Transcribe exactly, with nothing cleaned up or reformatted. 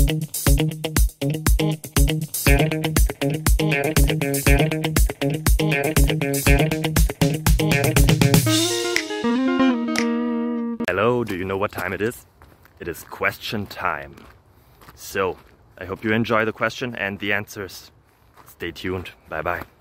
Hello, do you know what time it is? It is question time. So, I hope you enjoy the question and the answers. Stay tuned. Bye bye.